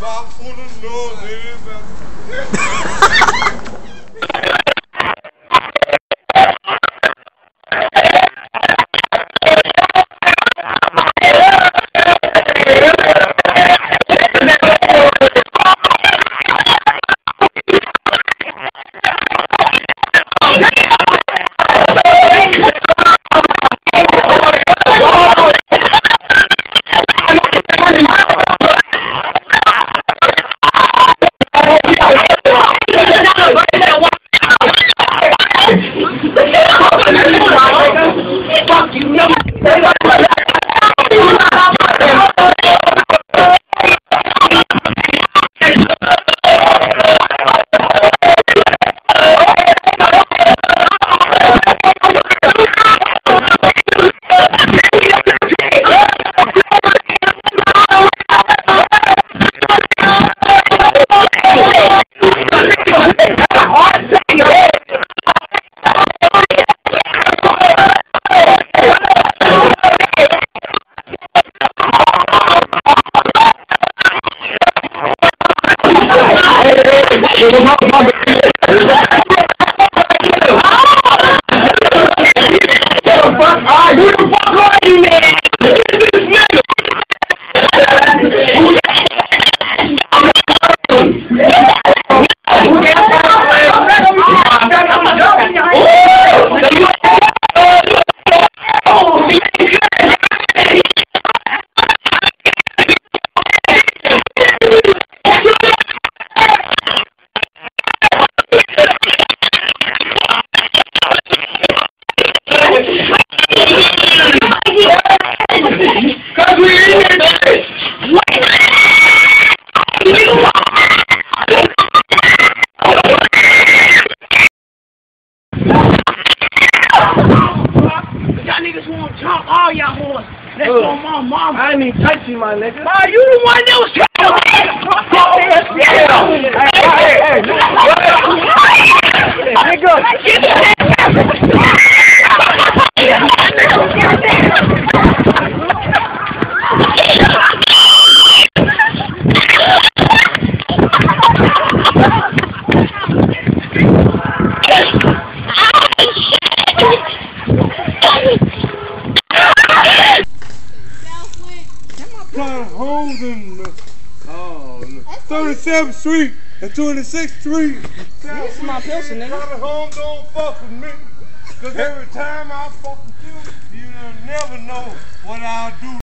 for the Lord, I ain't even touch you, my nigga. Nah, you the one that was trying holes in 37th Street and 26th Street. This is my pistol, nigga. Home don't fuck with me. Cause every time I fuck with you, you never know what I'll do.